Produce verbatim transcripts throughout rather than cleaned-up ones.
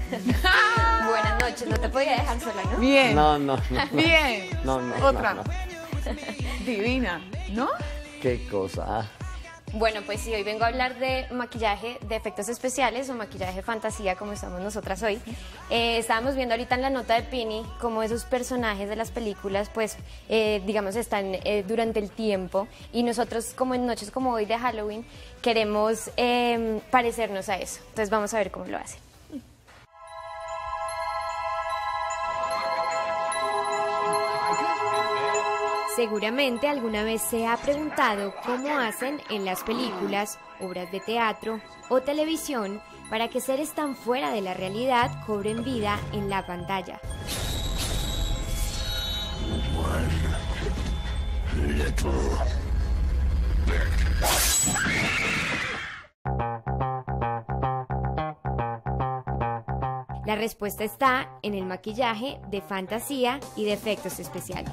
Buenas noches, no te podía dejar sola, ¿no? Bien. No, no, no. Bien. No, no. Otra. no, no. Divina, ¿no? Qué cosa. ah. Bueno, pues sí, hoy vengo a hablar de maquillaje de efectos especiales o maquillaje fantasía, como estamos nosotras hoy. Eh, estábamos viendo ahorita en la nota de Pini cómo esos personajes de las películas, pues, eh, digamos, están eh, durante el tiempo, y nosotros, como en noches como hoy de Halloween, queremos eh, parecernos a eso. Entonces vamos a ver cómo lo hacen. Seguramente alguna vez se ha preguntado cómo hacen en las películas, obras de teatro o televisión para que seres tan fuera de la realidad cobren vida en la pantalla. La respuesta está en el maquillaje de fantasía y de efectos especiales.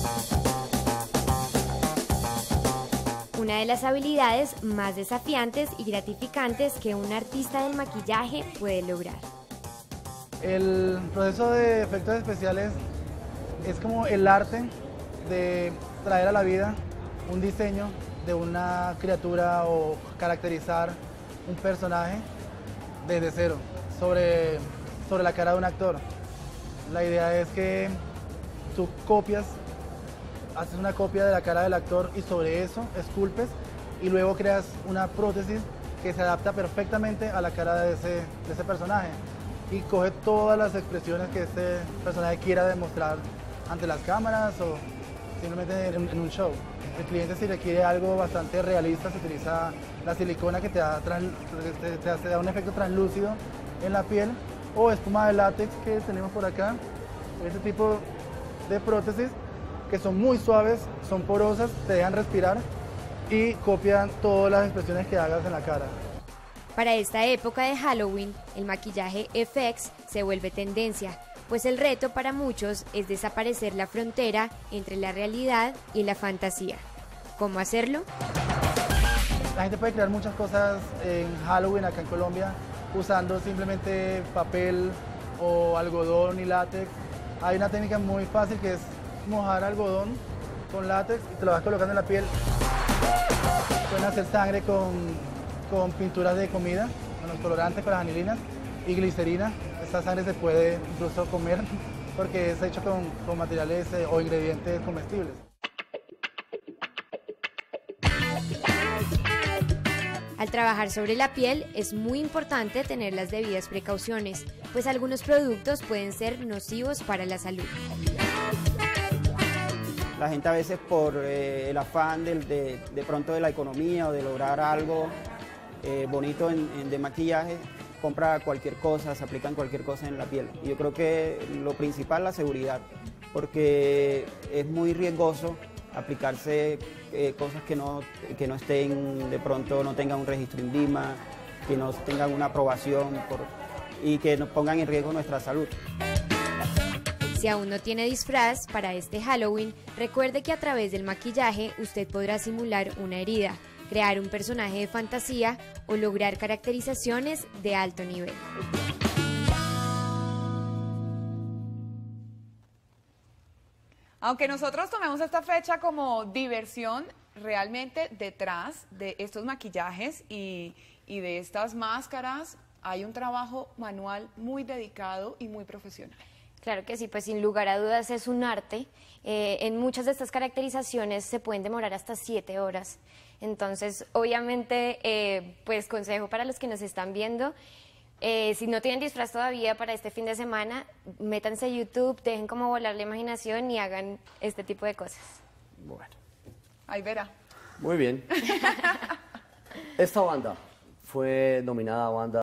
Una de las habilidades más desafiantes y gratificantes que un artista del maquillaje puede lograr. El proceso de efectos especiales es como el arte de traer a la vida un diseño de una criatura o caracterizar un personaje desde cero, sobre, sobre la cara de un actor. La idea es que tú copias haces una copia de la cara del actor y sobre eso esculpes y luego creas una prótesis que se adapta perfectamente a la cara de ese, de ese personaje y coge todas las expresiones que este personaje quiera demostrar ante las cámaras o simplemente en, en un show. El cliente, si requiere algo bastante realista, se utiliza la silicona que te da, tran, te, te hace, da un efecto translúcido en la piel, o espuma de látex que tenemos por acá. Este tipo de prótesis que son muy suaves, son porosas, te dejan respirar y copian todas las expresiones que hagas en la cara. Para esta época de Halloween, el maquillaje F X se vuelve tendencia, pues el reto para muchos es desaparecer la frontera entre la realidad y la fantasía. ¿Cómo hacerlo? La gente puede crear muchas cosas en Halloween acá en Colombia usando simplemente papel o algodón y látex. Hay una técnica muy fácil que es mojar algodón con látex y te lo vas colocando en la piel. Pueden hacer sangre con, con pinturas de comida, con los colorantes, con las anilinas y glicerina. Esta sangre se puede incluso comer porque es hecho con, con materiales eh, o ingredientes comestibles. Al trabajar sobre la piel es muy importante tener las debidas precauciones, pues algunos productos pueden ser nocivos para la salud. La gente a veces por eh, el afán de, de, de pronto de la economía o de lograr algo eh, bonito en, en, de maquillaje, compra cualquier cosa, se aplican cualquier cosa en la piel. Y yo creo que lo principal es la seguridad, porque es muy riesgoso aplicarse eh, cosas que no, que no estén, de pronto no tengan un registro INVIMA, que no tengan una aprobación por, y que nos pongan en riesgo nuestra salud. Si aún no tiene disfraz para este Halloween, recuerde que a través del maquillaje usted podrá simular una herida, crear un personaje de fantasía o lograr caracterizaciones de alto nivel. Aunque nosotros tomemos esta fecha como diversión, realmente detrás de estos maquillajes y, y de estas máscaras hay un trabajo manual muy dedicado y muy profesional. Claro que sí, pues sin lugar a dudas es un arte. Eh, en muchas de estas caracterizaciones se pueden demorar hasta siete horas. Entonces, obviamente, eh, pues consejo para los que nos están viendo, eh, si no tienen disfraz todavía para este fin de semana, métanse a YouTube, dejen como volar la imaginación y hagan este tipo de cosas. Bueno. Ahí verá. Muy bien. Esta banda fue nominada a banda